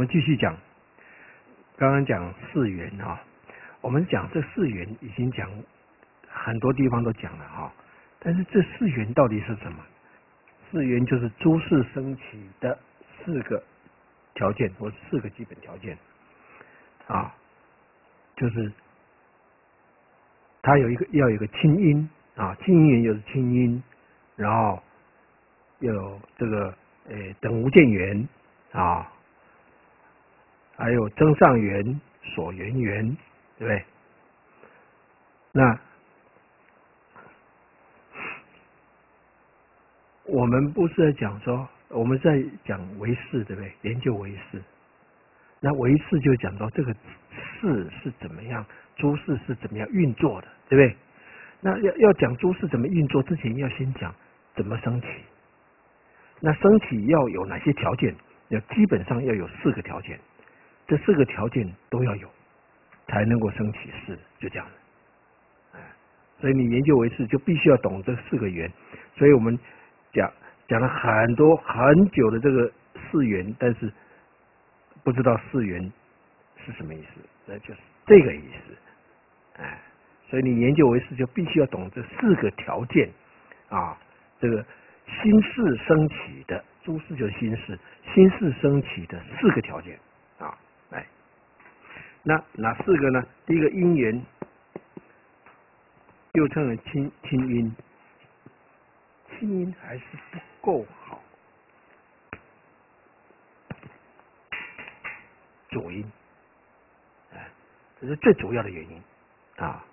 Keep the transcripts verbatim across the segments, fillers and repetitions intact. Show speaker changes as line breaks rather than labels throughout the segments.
们继续讲，刚刚讲四元啊，我们讲这四元已经讲很多地方都讲了啊，但是这四元到底是什么？四元就是诸事升起的四个条件或四个基本条件啊，就是它有一个要有一个清音啊，清音元就是清音，然后有这个呃等无间元啊，还有增上缘、所缘缘，对不对？那我们不是在讲说，我们在讲唯识，对不对？研究唯识，那唯识就讲到这个识是怎么样，诸事是怎么样运作的，对不对？那要要讲诸事怎么运作之前，要先讲怎么升起。那升起要有哪些条件？要基本上要有四个条件，这四个条件都要有，才能够升起识，就这样的。所以你研究唯识就必须要懂这四个元。所以我们讲讲了很多很久的这个四元，但是不知道四元是什么意思，那就是这个意思。哎，所以你研究唯识就必须要懂这四个条件啊，这个心识升起的，诸事就是心识，心识升起的四个条件啊，来，那哪四个呢？第一个因缘，又称为清清音，清音还是不够好，主音，哎，这是最主要的原因啊。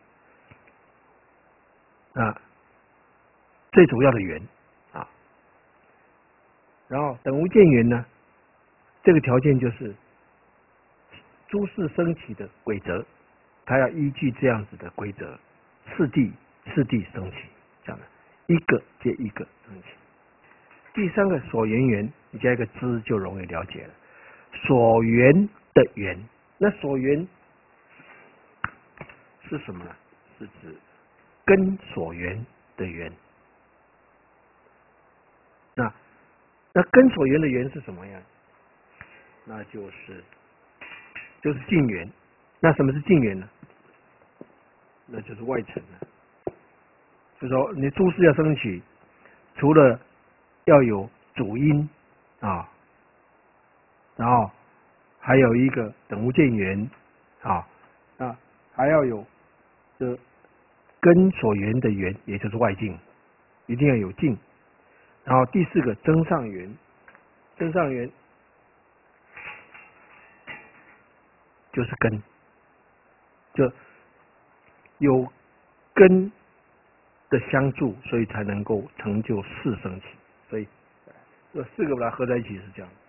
那最主要的缘啊，然后等无间缘呢，这个条件就是诸事升起的规则，它要依据这样子的规则，次第次第升起，这样的一个接一个升起。第三个所缘缘，你加一个知就容易了解了。所缘的缘，那所缘是什么呢？是指跟所缘的缘。那那跟所缘的缘是什么呀？那就是就是近缘。那什么是近缘呢？那就是外层了。就是说，你诸事要升起，除了要有主因啊，然后还有一个等无间缘啊，那还要有这跟所缘的缘，也就是外境，一定要有境。然后第四个增上缘，增上缘就是根，就有根的相助，所以才能够成就识升起。所以这四个把它合在一起是这样。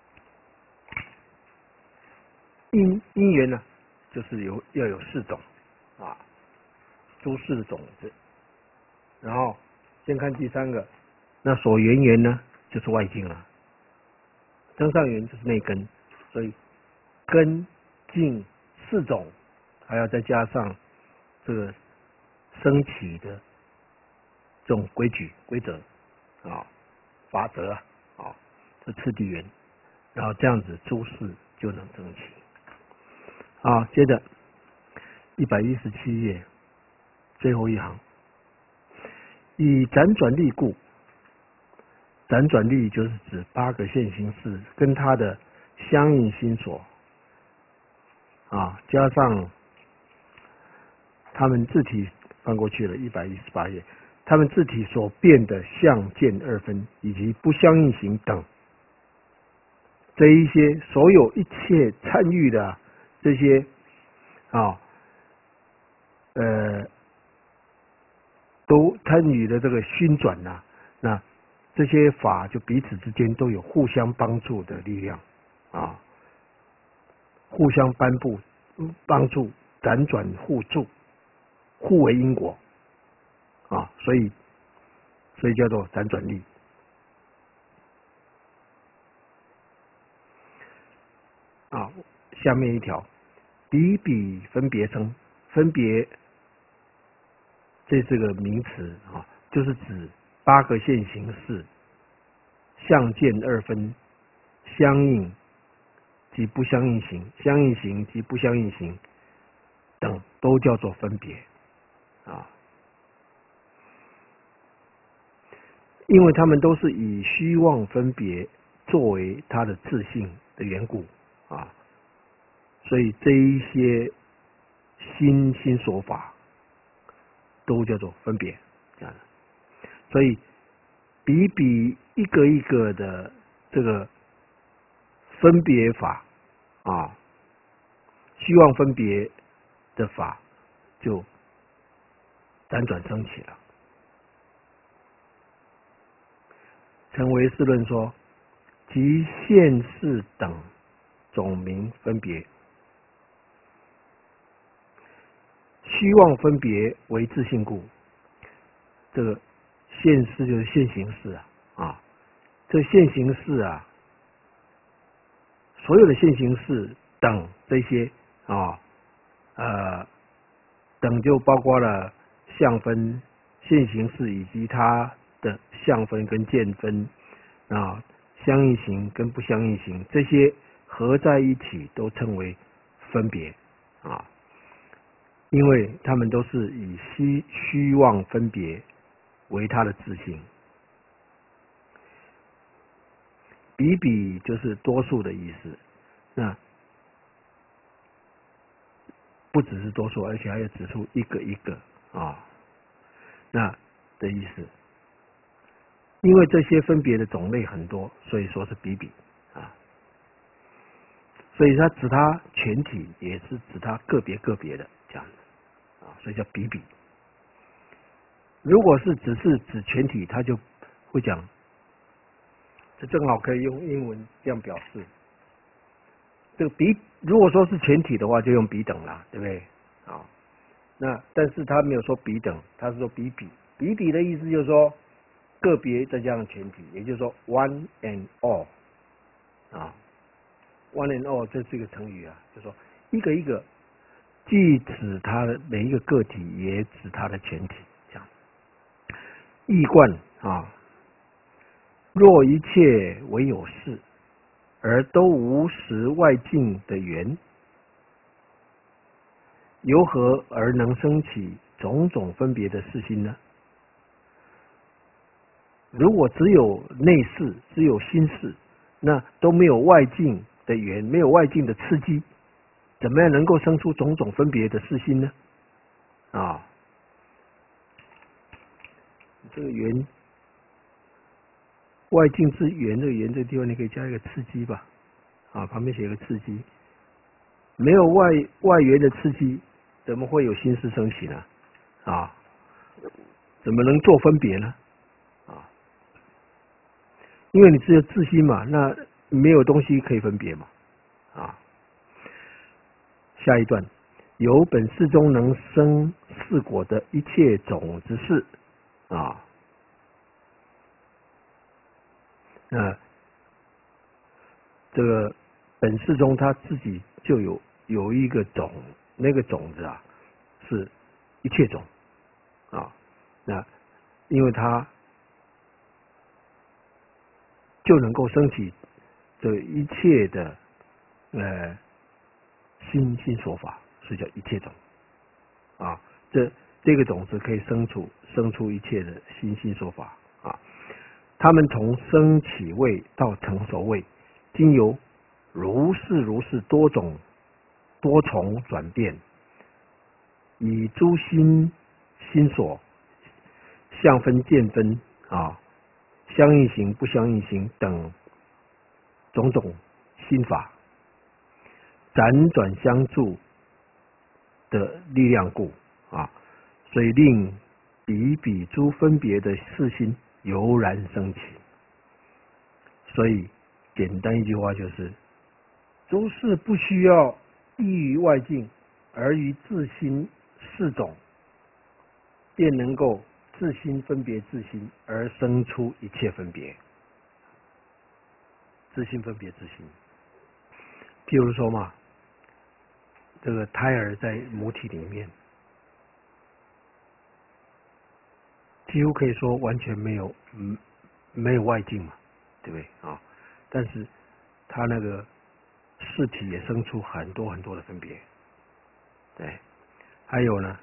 因因缘呢，就是有要有四种啊，诸事的种子。然后先看第三个，那所缘缘呢，就是外境了。增上缘就是内根，所以根境四种，还要再加上这个升起的这种规矩规则啊、法则啊，啊，这次第缘，然后这样子诸事就能升起。好，接着一百一十七页最后一行，以辗转力故，辗转力就是指八个现行识跟它的相应心所啊，加上他们自体翻过去了一百一十八页，他们自体所变的相见二分以及不相应行等，这一些所有一切参与的这些啊，呃，都参与的这个熏转呐、啊，那这些法就彼此之间都有互相帮助的力量啊，互相颁布帮助，辗转互助，互为因果啊，所以所以叫做辗转力。啊，下面一条，比比分别生，分别这这个名词啊，就是指八个现行识相见二分相应及不相应行、相应行及不相应行等，都叫做分别啊。因为他们都是以虚妄分别作为它的自性的缘故啊，所以这一些心心所法都叫做分别，这样的。所以比比一个一个的这个分别法啊，虚妄分别的法就辗转升起了。陈唯识论说，即现世等总名分别，虚妄分别为自性故。这个现世就是现行识啊，啊，这现行识啊，所有的现行识等这些啊，呃，等就包括了相分、现行识以及它的相分跟见分啊，相应行跟不相应行，这些合在一起都称为分别啊，因为他们都是以虚虚妄分别为它的自性。比比就是多数的意思，那不只是多数，而且还要指出一个一个啊，那的意思。因为这些分别的种类很多，所以说是比比啊，所以它指它全体，也是指它个别个别的这样子啊，所以叫比比。如果是只是指全体，他就会讲，这正好可以用英文这样表示。这个比如果说是全体的话，就用比等啦，对不对？啊，那但是他没有说比等，他是说比比。比比的意思就是说，个别再加上全体，也就是说 one and all 啊 ，one and all 这是一个成语啊，就是说一个一个，既指它的每一个个体，也指它的全体，这样。易观啊，若一切唯有事，而都无实外境的缘，由何而能生起种种分别的事心呢？如果只有内事，只有心事，那都没有外境的缘，没有外境的刺激，怎么样能够生出种种分别的事心呢？啊，这个缘，外境之缘，这个缘这个地方你可以加一个刺激吧，啊，旁边写个刺激，没有外外缘的刺激，怎么会有心事升起呢？啊，怎么能做分别呢？啊，因为你只有自心嘛，那没有东西可以分别嘛，啊。下一段，由本世中能生四果的一切种子事啊，那这个本世中他自己就有有一个种，那个种子啊是一切种啊，那因为它就能够升起这一切的呃心心所法，所以叫一切种啊。这这个种子可以生出生出一切的心心所法啊。他们从生起位到成熟位，经由如是如是多种多重转变，以诸心心所相分见分啊，相应行不相应行等种种心法，辗转相助的力量故啊，所以令比比诸分别的事心油然升起。所以简单一句话就是，诸事不需要依于外境，而于自心四种，便能够自心分别自心，而生出一切分别。自心分别自心，譬如说嘛，这个胎儿在母体里面，几乎可以说完全没有嗯没有外境嘛，对不对啊？但是他那个事体也生出很多很多的分别。对，还有呢，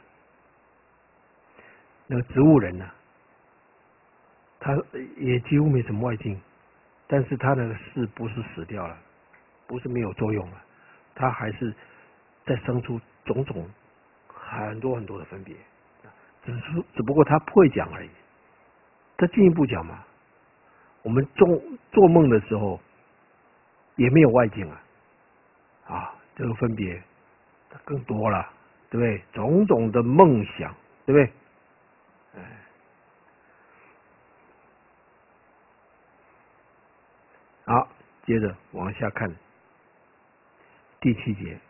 那个植物人呢，他也几乎没什么外境，但是他的事不是死掉了，不是没有作用了，他还是在生出种种很多很多的分别，只是只不过他不会讲而已。他进一步讲嘛，我们做做梦的时候也没有外境啊，啊，这个分别更多了，对不对？种种的梦想，对不对？哎，好，接着往下看第七节，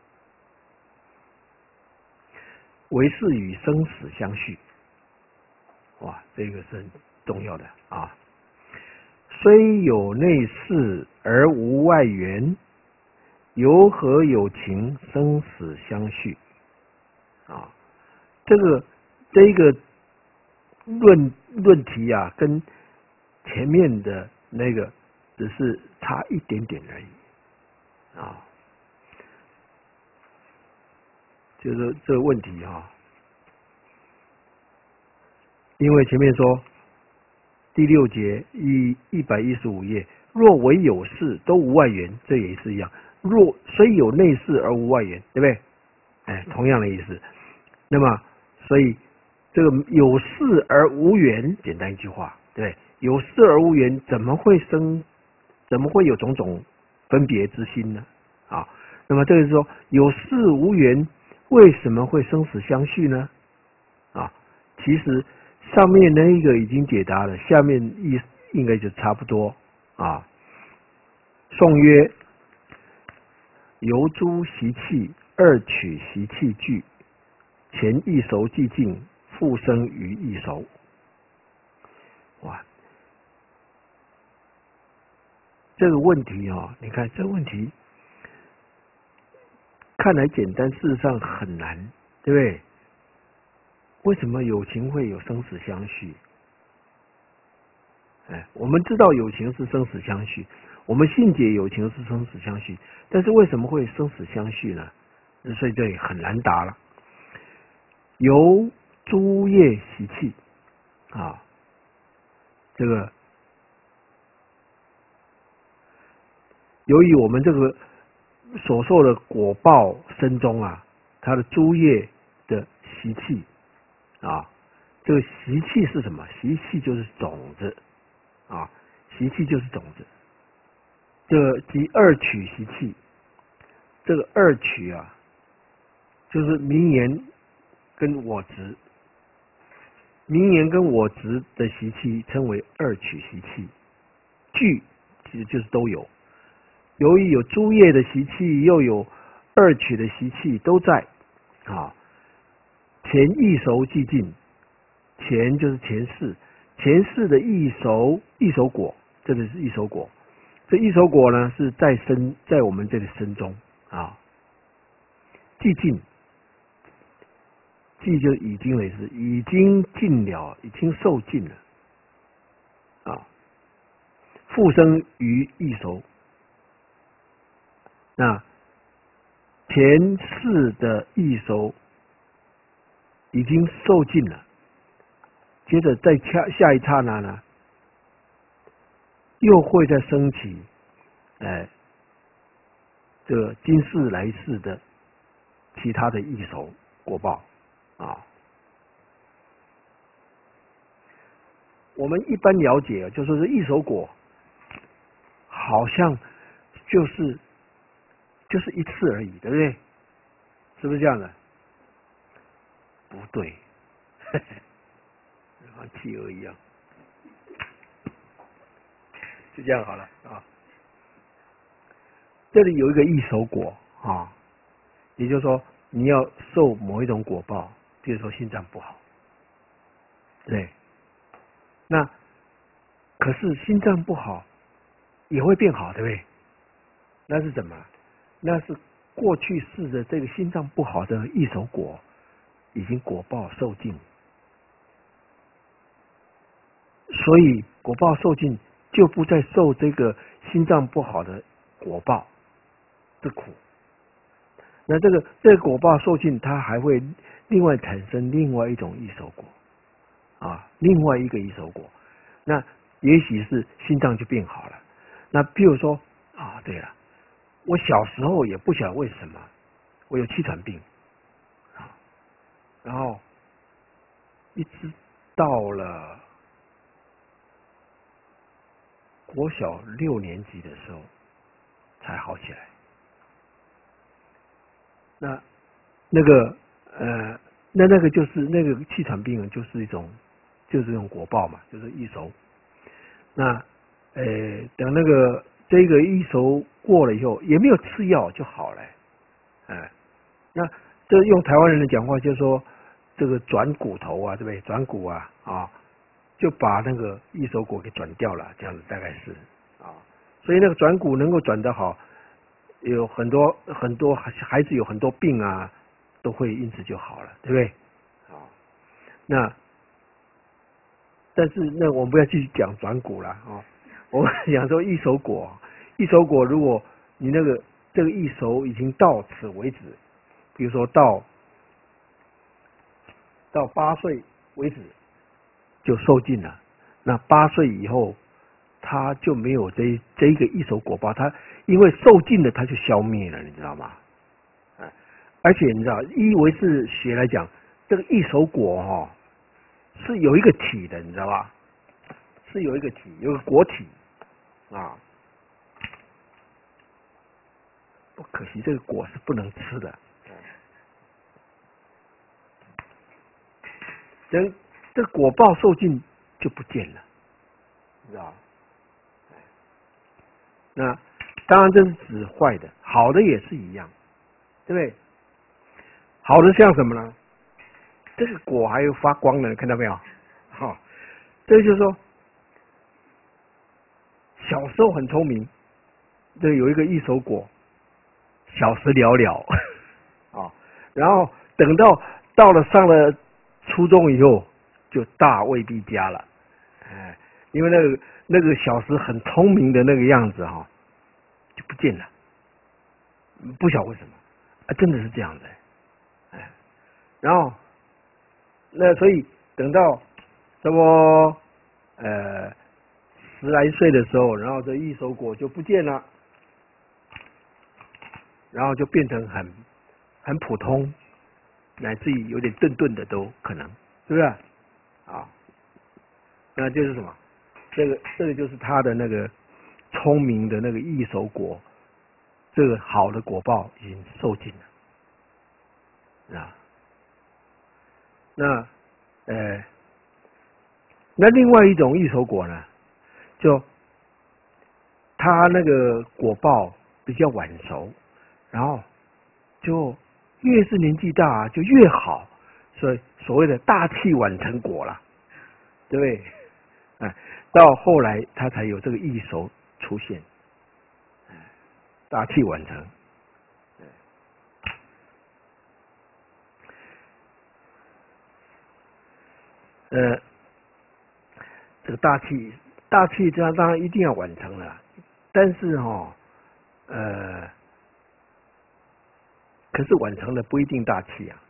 唯是与生死相续。哇，这个是很重要的啊！虽有内事而无外缘，由何有情生死相续？啊，这个这个论论题啊，跟前面的那个只是差一点点而已啊。就是这个问题啊，因为前面说第六节一一百一十五页，若唯有事都无外缘，这也是一样。若虽有内事而无外缘，对不对？哎，同样的意思。那么，所以这个有事而无缘，简单一句话，对不对？有事而无缘，怎么会生？怎么会有种种分别之心呢？啊，那么这个是说有事无缘，为什么会生死相续呢？啊，其实上面那一个已经解答了，下面意应该就差不多啊。颂曰：由诸习气，二取习气具，前一熟既尽，复生于一熟。哇，这个问题啊，你看这个问题看来简单，事实上很难，对不对？为什么有情会有生死相续？哎，我们知道有情是生死相续，我们信解有情是生死相续，但是为什么会生死相续呢？所以这里很难答了。由诸业习气啊，这个由于我们这个所受的果报身中啊，它的诸业的习气啊，这个习气是什么？习气就是种子啊，习气就是种子。这个即二取习气，这个二取啊，就是名言跟我执，名言跟我执的习气称为二取习气，具其实就是都有。由于有诸业的习气，又有二取的习气都在啊，前一熟既尽，前就是前世，前世的一熟一熟果，这个是一熟果。这一熟果呢，是在身在我们这里身中啊，既尽，既就已经的意思，已经尽了，已经受尽了啊，复生于一熟。那前世的一熟已经受尽了，接着在下下一刹那呢，又会再升起，哎，这个今世来世的其他的一熟果报啊。我们一般了解，就说是一熟果，好像就是就是一次而已，对不对？是不是这样的？不对，像企鹅一样。就这样好了啊。这里有一个异熟果啊，也就是说你要受某一种果报，比如说心脏不好，对。那可是心脏不好也会变好，对不对？那是什么？那是过去世的这个心脏不好的异熟果已经果报受尽，所以果报受尽就不再受这个心脏不好的果报之苦。那这个这个果报受尽，它还会另外产生另外一种异熟果啊，另外一个异熟果。那也许是心脏就变好了。那譬如说啊，对了，我小时候也不晓得为什么我有气喘病啊，然后一直到了国小六年级的时候才好起来。那那个呃，那那个就是那个气喘病就是一种就是一种果报嘛，就是异熟。那呃，等那个这个异熟过了以后，也没有吃药就好了。哎，那这用台湾人的讲话就是说，这个转骨头啊，对不对？转骨啊啊，就把那个异熟果给转掉了，这样子大概是啊。所以那个转骨能够转得好，有很多很多孩子有很多病啊，都会因此就好了，对不对？啊，那但是那我们不要继续讲转骨了啊。我们讲说异熟果，异熟果如果你那个这个异熟已经到此为止，比如说到到八岁为止就受尽了，那八岁以后他就没有这这一个异熟果报，他因为受尽了他就消灭了，你知道吗？哎，而且你知道，依唯识学来讲，这个异熟果哈、哦、是有一个体的，你知道吧？是有一个体，有个果体啊。不可惜，这个果是不能吃的。等这个果报受尽就不见了，你知道吗？那当然这是指坏的，好的也是一样，对不对？好的像什么呢？这个果还有发光的，看到没有？好、哦，这就是说，小时候很聪明，这有一个异熟果，小时了了啊、哦，然后等到到了上了初中以后，就大未必佳了，哎，因为那个那个小时很聪明的那个样子哈、哦，就不见了，不晓得为什么，啊，真的是这样的，哎，然后那所以等到什么呃十来岁的时候，然后这异熟果就不见了，然后就变成很很普通，乃至于有点顿顿的都可能，是不是啊？那就是什么？这个这个就是他的那个聪明的那个异熟果，这个好的果报已经受尽了啊。那呃，那另外一种异熟果呢，就它那个果报比较晚熟，然后就越是年纪大就越好，所以所谓的大器晚成果啦，对不对？哎，到后来它才有这个异熟出现，大器晚成。呃，这个大气大气这样当然一定要完成了，但是哈、哦，呃，可是完成了不一定大气啊，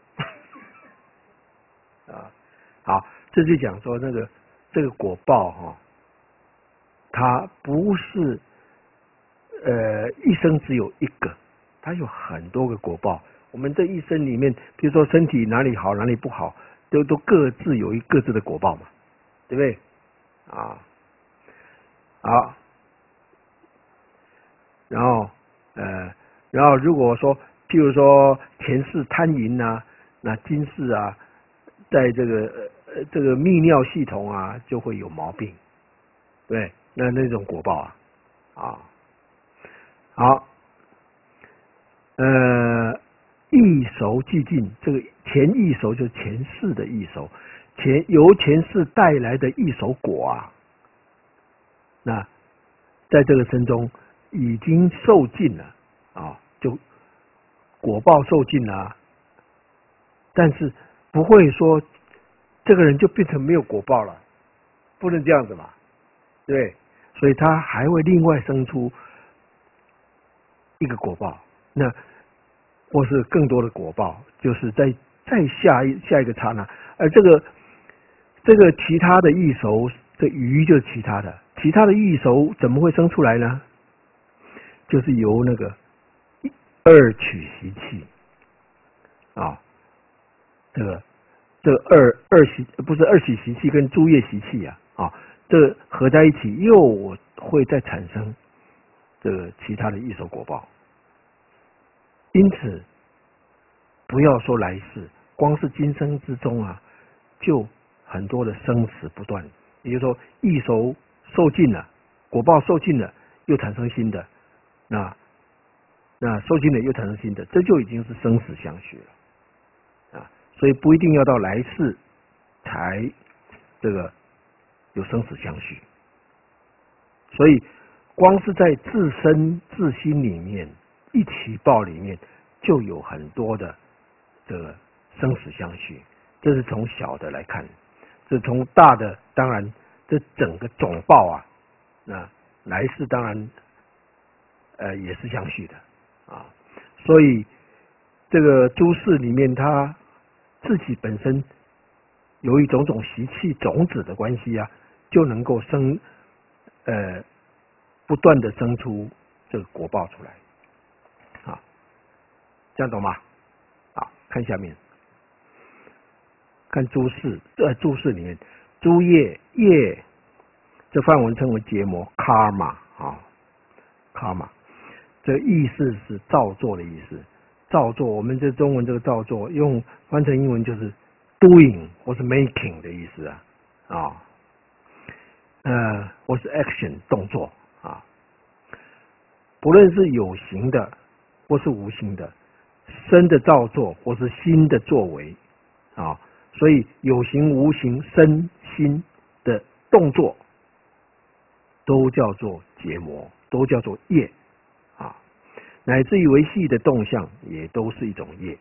啊，好，这就讲说那个这个果报哈、哦，它不是呃一生只有一个，它有很多个果报。我们这一生里面，比如说身体哪里好哪里不好，都都各自有一各自的果报嘛，对不对？啊，好，然后呃，然后如果说，譬如说前世贪淫啊，那今世啊，在这个呃这个泌尿系统啊就会有毛病，对，那那种果报啊，啊，好，呃，异熟既尽，这个前异熟就是前世的异熟，前由前世带来的异熟果啊，那在这个生中已经受尽了啊，就果报受尽了、啊，但是不会说这个人就变成没有果报了，不能这样子嘛，对，所以他还会另外生出一个果报那或是更多的果报，就是在在下一下一个刹那，而这个这个其他的异熟，这鱼就是其他的，其他的异熟怎么会生出来呢？就是由那个二取习气啊，这个这个二二习不是二取习气跟诸业习气啊啊，这个合在一起又会再产生这个其他的异熟果报。因此，不要说来世，光是今生之中啊，就很多的生死不断。也就是说，异熟受尽了，果报受尽了，又产生新的，那那受尽了又产生新的，这就已经是生死相续了啊。所以不一定要到来世才这个有生死相续。所以，光是在自身自心里面。一起报里面就有很多的这个生死相续，这是从小的来看，这从大的当然这整个总报啊，那来世当然呃也是相续的啊，所以这个诸事里面它自己本身由于种种习气种子的关系啊，就能够生呃不断的生出这个果报出来。这样懂吗？好，看下面，看诸事，呃，诸事里面，诸业业，这梵文称为结魔 karma 啊 ，karma， 这意思是造作的意思。造作，我们这中文这个造作，用翻成英文就是 doing 或是 making 的意思啊，啊，呃，或是 action 动作啊，不论是有形的或是无形的。身的造作或是心的作为啊，所以有形无形身心的动作都叫做结魔，都叫做业啊，乃至于维系的动向也都是一种业。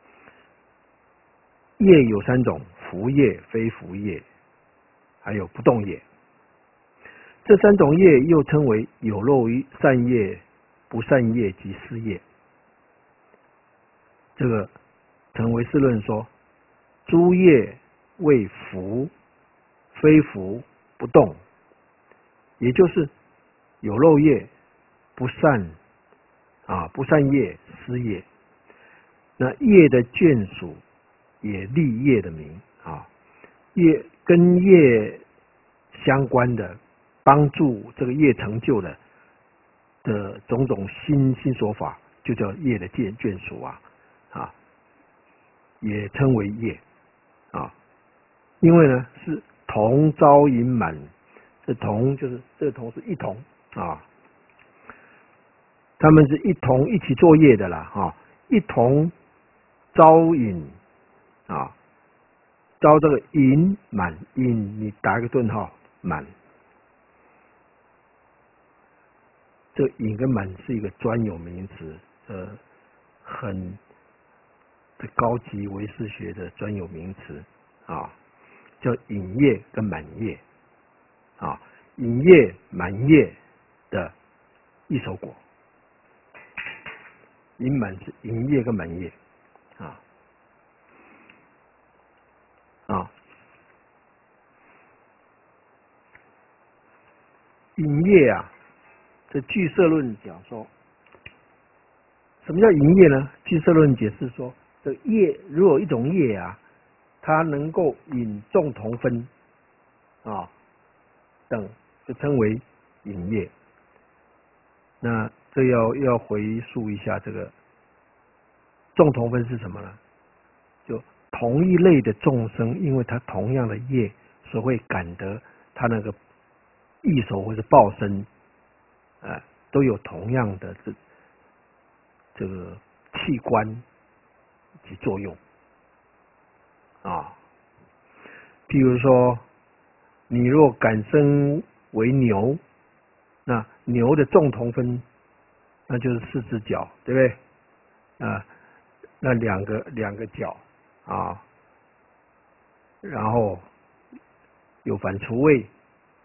业有三种：福业、非福业，还有不动业。这三种业又称为有漏善业、不善业及失业。这个成唯识论说，诸业为福，非福不动，也就是有漏业、不善啊不善业、失业。那业的眷属也立业的名啊，业跟业相关的，帮助这个业成就的的种种新新说法，就叫业的眷眷属啊。啊，也称为业啊，因为呢是同招引满，这同就是这个同是一同啊，他们是一同一起作业的啦啊，一同招引啊，招这个引满引，你打一个顿号满，这个引跟满是一个专有名词，呃，很。高级唯识学的专有名词啊，叫引业跟满业啊，引业满业的异熟果，引满是引业跟满业啊啊，引业啊，这俱舍论讲说，什么叫引业呢？俱舍论解释说。这业如果一种业啊，它能够引众同分啊等，就称为引业。那这要要回溯一下，这个众同分是什么呢？就同一类的众生，因为他同样的业，所会感得他那个异熟或者报身，啊、呃，都有同样的这这个器官。及作用啊，譬如说，你若感生为牛，那牛的众同分，那就是四只脚，对不对？啊，那两个两个脚啊，然后有反刍胃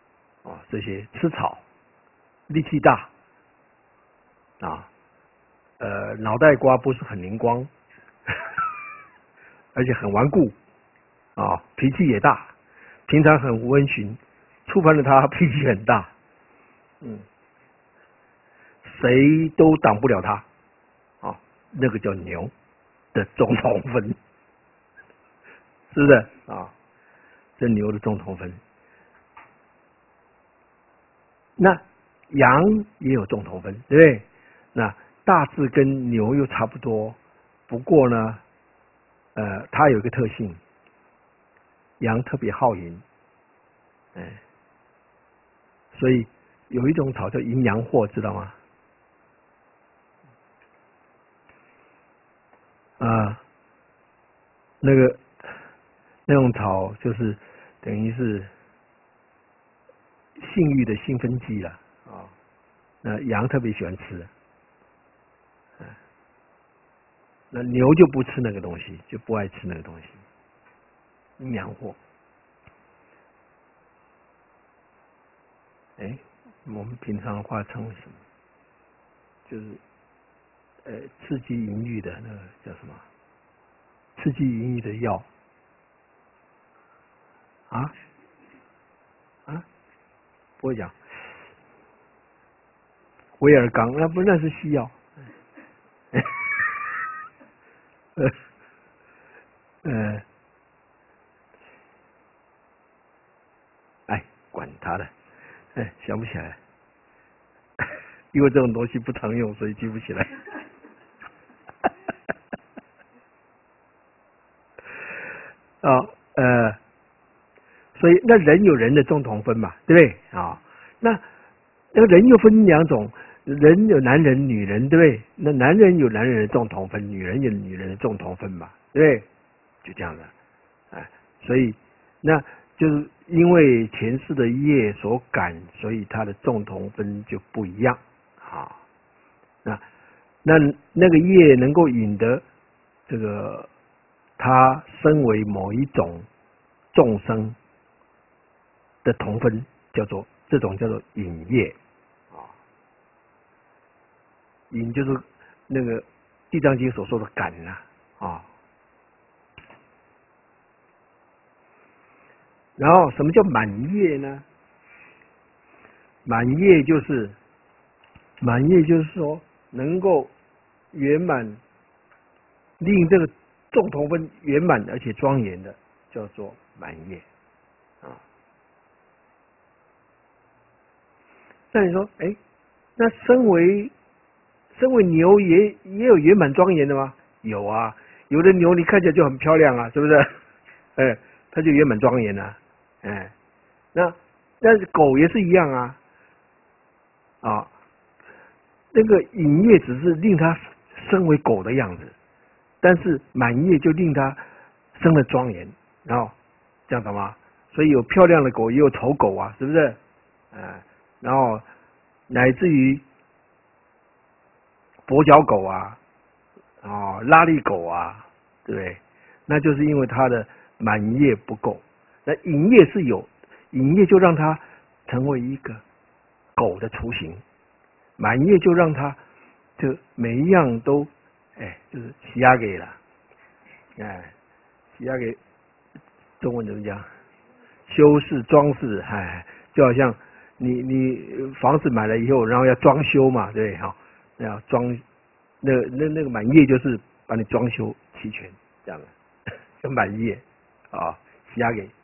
啊，这些吃草，力气大啊， 呃脑袋瓜不是很灵光，而且很顽固啊，脾气也大，平常很温驯，触犯了他脾气很大，嗯，谁都挡不了他啊，那个叫牛的总统分，是不是啊？这牛的总统分。那羊也有总统分，对不对？那大致跟牛又差不多，不过呢，呃，它有一个特性，羊特别好赢，哎，所以有一种草叫淫羊藿，知道吗？啊，那个那种草就是等于是性欲的兴奋剂了啊，那羊特别喜欢吃，嗯，那牛就不吃那个东西，就不爱吃那个东西，阴阳货。哎，我们平常的话称为什么？就是呃刺激淫欲的那个叫什么？刺激淫欲的药啊啊，不会讲。威尔刚那不那是西药，呃呃，哎，管他的，哎，想不起来，因为这种东西不常用，所以记不起来。啊、哦，呃，所以那人有人的共同分嘛，对不对啊、哦？那那个人又分两种，人有男人、女人，对不对？那男人有男人的共同分，女人有女人的共同分嘛，对不对？就这样的，哎，所以那就是因为前世的业所感，所以它的共同分就不一样啊。那那那个业能够引得这个他身为某一种众生的同分，叫做这种叫做引业啊。引就是那个《地藏经》所说的感呐啊。然后什么叫满业呢？满业就是满业就是说能够圆满，令这个众同分圆满而且庄严的，叫做满业啊。那你说，哎，那身为身为牛也也有圆满庄严的吗？有啊，有的牛你看起来就很漂亮啊，是不是？哎，它就圆满庄严啊。哎，那但是狗也是一样啊，啊，那个引业只是令它身为狗的样子，但是满业就令它生了庄严，然后这样懂吗？所以有漂亮的狗，也有丑狗啊，是不是？哎，然后乃至于跛脚狗啊，啊，拉力狗啊，对不对？那就是因为它的满业不够。那引业是有，引业就让它成为一个狗的雏形，满业就让它就每一样都，哎，就是洗压给了，哎，洗压给，中文怎么讲？修饰装饰，哎，就好像你你房子买了以后，然后要装修嘛，对不对？哈，要装，那那那个满业就是把你装修齐全，这样的，叫满业啊，洗压给。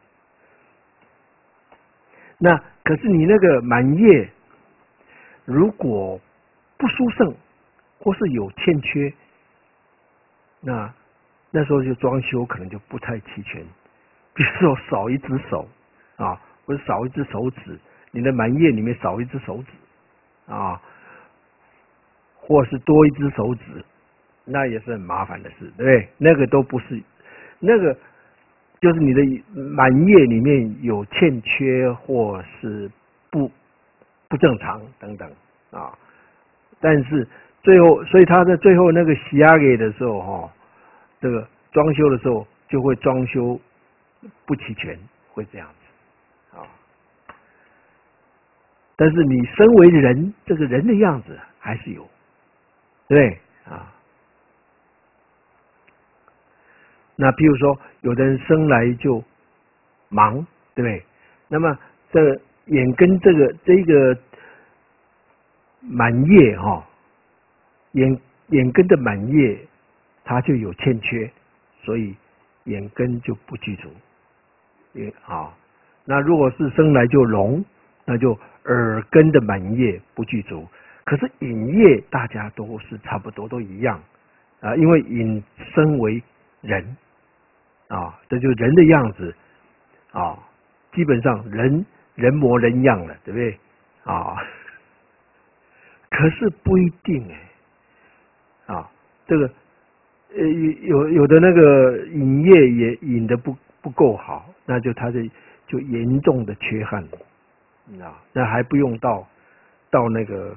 那可是你那个满业，如果不殊胜，或是有欠缺，那那时候就装修可能就不太齐全。比如说少一只手啊，或者少一只手指，你的满业里面少一只手指啊，或是多一只手指，那也是很麻烦的事，对不对？那个都不是那个。就是你的满业里面有欠缺或是不不正常等等啊，但是最后，所以他在最后那个洗压给的时候，哈、哦，这个装修的时候就会装修不齐全，会这样子啊。但是你身为人，这个人的样子还是有，对不对啊。那比如说，有的人生来就忙，对不对？那么这眼根这个这个满叶哈、哦，眼眼根的满叶它就有欠缺，所以眼根就不具足。也啊，那如果是生来就聋，那就耳根的满叶不具足。可是隐叶大家都是差不多都一样啊，因为隐身为人啊，这就是人的样子啊，基本上人人模人样了，对不对啊？可是不一定哎，啊，这个呃有有的那个隐叶也隐的不不够好，那就他的就严重的缺憾啊，那还不用到到那个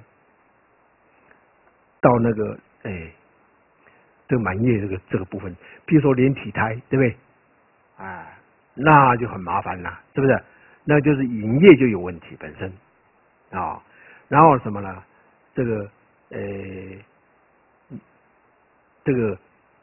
到那个哎，这个满叶这个这个部分，比如说连体胎，对不对？哎，那就很麻烦了，是不是？那就是隐叶就有问题本身啊，然后什么呢？这个呃，这个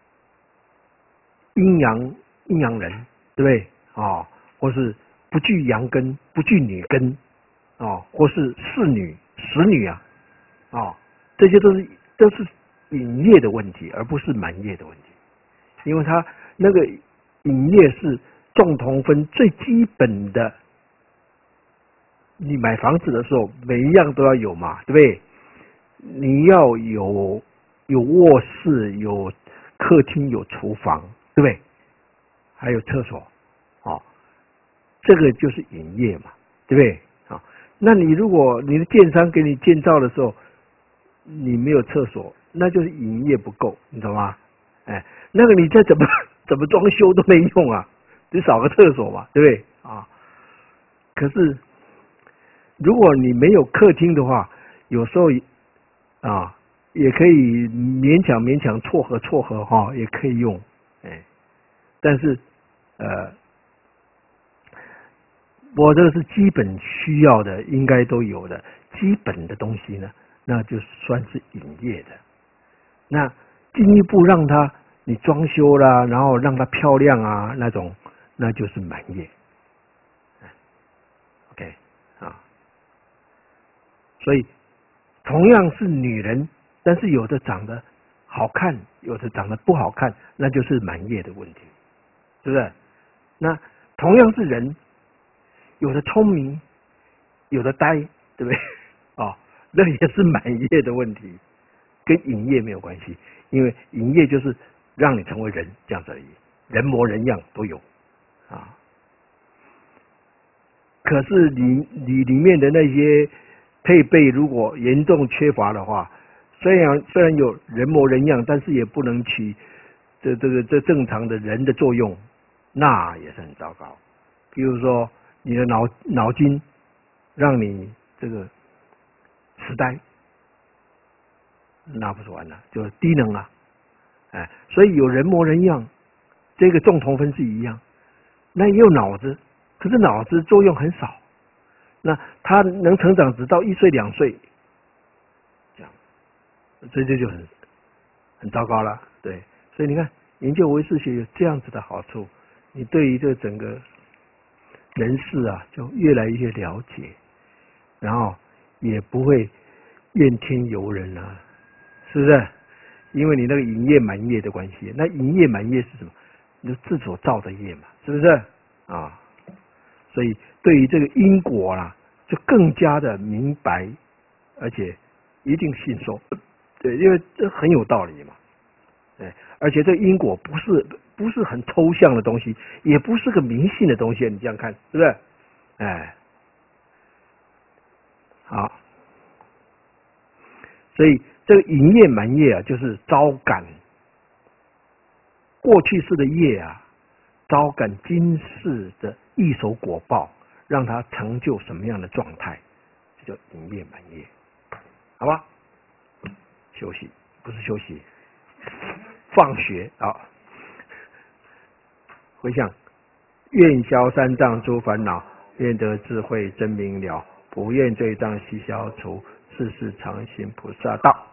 阴阳阴阳人，对不对啊？或是不具阳根，不具女根啊，或是侍女、使女啊啊，这些都是都是隐叶的问题，而不是满叶的问题，因为它那个隐叶是众同分最基本的。你买房子的时候，每一样都要有嘛，对不对？你要有有卧室、有客厅、有厨房，对不对？还有厕所，哦，这个就是营业嘛，对不对？啊，那你如果你的建商给你建造的时候，你没有厕所，那就是营业不够，你懂吗？哎，那个你再怎么怎么装修都没用啊，你少个厕所嘛，对不对？啊，可是如果你没有客厅的话，有时候啊也可以勉强勉强撮合撮合哈，也可以用，哎，但是呃，我这个是基本需要的，应该都有的基本的东西呢，那就算是营业的。那进一步让它你装修啦，然后让它漂亮啊那种，那就是满业。OK 啊，所以同样是女人，但是有的长得好看，有的长得不好看，那就是满业的问题，是不是？那同样是人，有的聪明，有的呆，对不对？哦，那也是满业的问题，跟营业没有关系，因为营业就是让你成为人这样子而已，人模人样都有啊。可是你你里面的那些配备如果严重缺乏的话，虽然虽然有人模人样，但是也不能起这这个这正常的人的作用，那也是很糟糕。比如说你的脑脑筋让你这个痴呆，那不是完了，就低能啊！哎，所以有人模人样，这个众同分是一样，那也有脑子，可是脑子作用很少，那他能成长只到一岁两岁，这样，所以这就很很糟糕了。对，所以你看，研究唯识学有这样子的好处，你对于这整个人事啊，就越来越了解，然后也不会怨天尤人啊，是不是？因为你那个营业满业的关系，那营业满业是什么？你自所造的业嘛，是不是啊？所以对于这个因果啦、啊，就更加的明白，而且一定信受，对，因为这很有道理嘛，对，而且这个因果不是不是很抽象的东西，也不是个迷信的东西，你这样看是不是？哎，好，所以这个营业满业啊，就是招感过去世的业啊，招感今世的一手果报，让他成就什么样的状态，这叫营业满业，好吧？休息不是休息，放学啊！回向，愿消三障诸烦恼，愿得智慧真明了，不愿罪障悉消除，世世常行菩萨道。